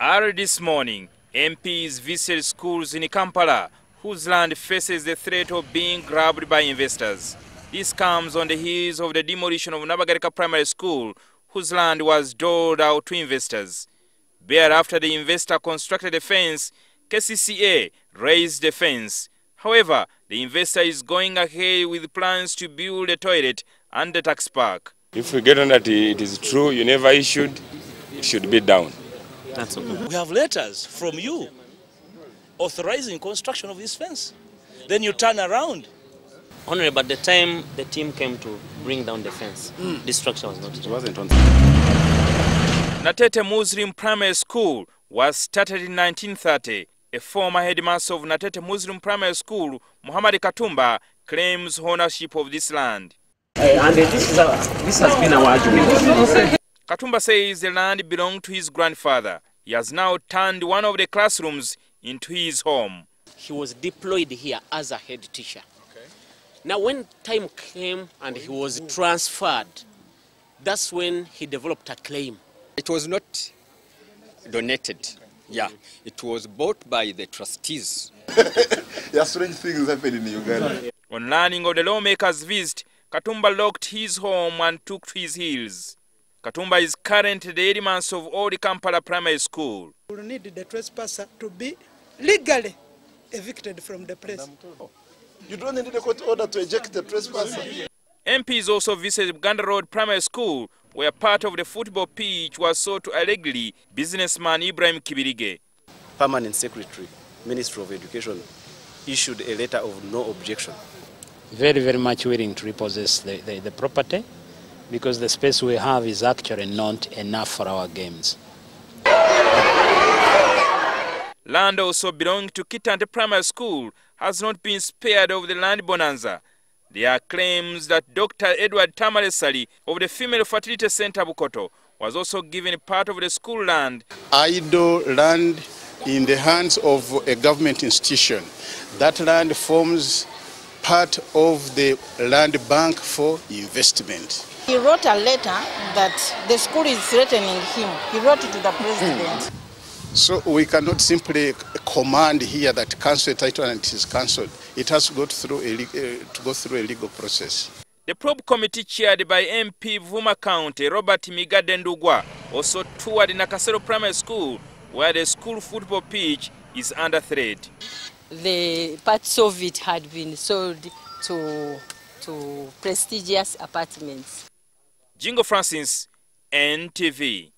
Early this morning, MPs visited schools in Kampala, whose land faces the threat of being grabbed by investors. This comes on the heels of the demolition of Nabagarika Primary School, whose land was doled out to investors. Thereafter, the investor constructed a fence. KCCA raised the fence. However, the investor is going ahead with plans to build a toilet and a taxi park. If we get on that it is true, you never issued, it should be down. That's okay. We have letters from you authorizing construction of this fence. Then you turn around. Honorable, at the time the team came to bring down the fence, this structure was not. It wasn't on. Natete Muslim Primary School was started in 1930. A former headmaster of Natete Muslim Primary School, Muhammad Katumba, claims ownership of this land. And this has been our argument. Katumba says the land belonged to his grandfather. He has now turned one of the classrooms into his home. He was deployed here as a head teacher. Okay. Now when time came and he was transferred, that's when he developed a claim. It was not donated. Yeah, it was bought by the trustees. There are strange things happening in Uganda. On learning of the lawmakers' visit, Katumba locked his home and took to his heels. Katumba is currently the headmaster of Old Kampala Primary School. We need the trespasser to be legally evicted from the place. You don't need a court order to eject the trespasser. MPs also visited Buganda Road Primary School, where part of the football pitch was sold to allegedly businessman Ibrahim Kibirige. Permanent Secretary, Ministry of Education, issued a letter of no objection. Very, very much willing to repossess the property because the space we have is actually not enough for our games. Land also belonging to Kitante Primary School has not been spared of the land bonanza. There are claims that Dr. Edward Tamalesali of the Female Fertility Center Bukoto was also given part of the school land. Idle land in the hands of a government institution. That land forms part of the land bank for investment. He wrote a letter that the school is threatening him. He wrote it to the president. So we cannot simply command here that cancel title and it is cancelled. It has to go through a legal process. The probe committee chaired by MP Vuma County Robert Migadendugwa also toured Nakasero Primary School, where the school football pitch is under threat. The parts of it had been sold to prestigious apartments. Jingo Francis, NTV.